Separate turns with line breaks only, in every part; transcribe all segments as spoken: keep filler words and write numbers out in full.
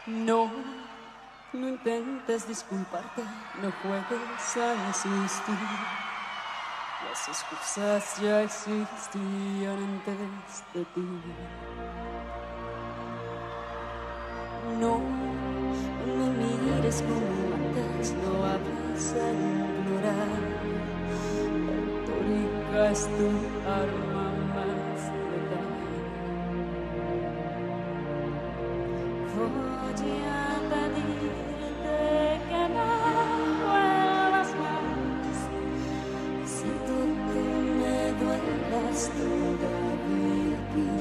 No, no intentes disculparte, no juegues a insistir. Las excusas ya existían antes de ti. No, no me mires como antes, no hables a implorar. Retórica es tu arma más letal. Voy a pedirte que no vuelvas más. Siento que me duelas todavía aquí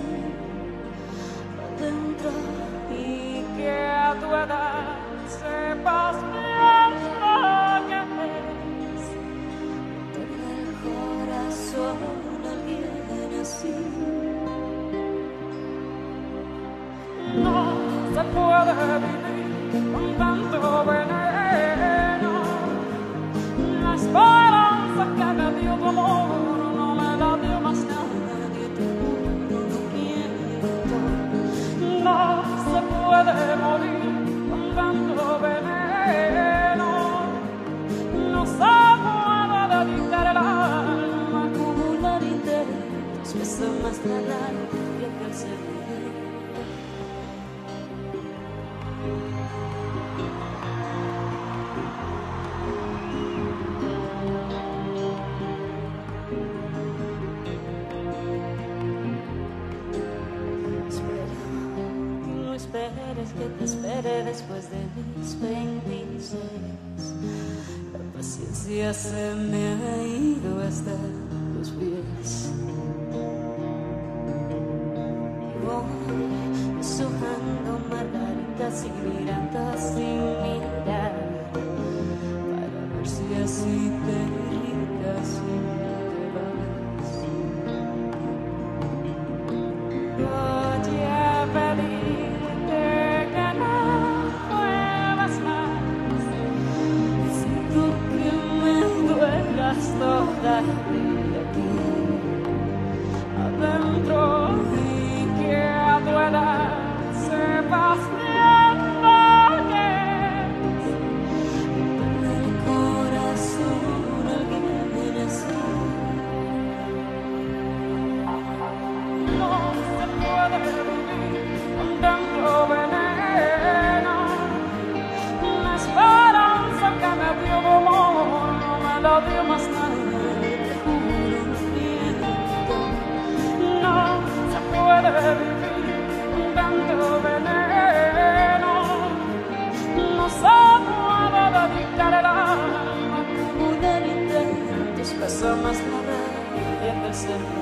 adentro y que a tu edad sepas bien lo que es. Tener el corazón alguien así. No se puede vivir con tanto veneno. La esperanza que me dio tu amor no me la dio más nadie. Te juro, no miento. No se puede morir con tanto veneno. No se puede dedicar el alma a acumular intentos. Pesa más la rabia que el sentimiento. Esperes que te espere después de mis veintiséis. La paciencia se me ha ido hasta los pies. Y voy deshojando margaritas y mirando sin mirar, para ver si así te irritas y te vas. Voy a pedir todavía aquí adentro y que a tu edad sepas bien lo que es. Tener el corazón alguien así. No se puede vivir con tanto veneno. La esperanza que me dio tu amor no me la dio más nada. Puede vivir con tanto veneno. No se puede dedicar el alma a acumular intentos. Pesa más la rabia que el ser.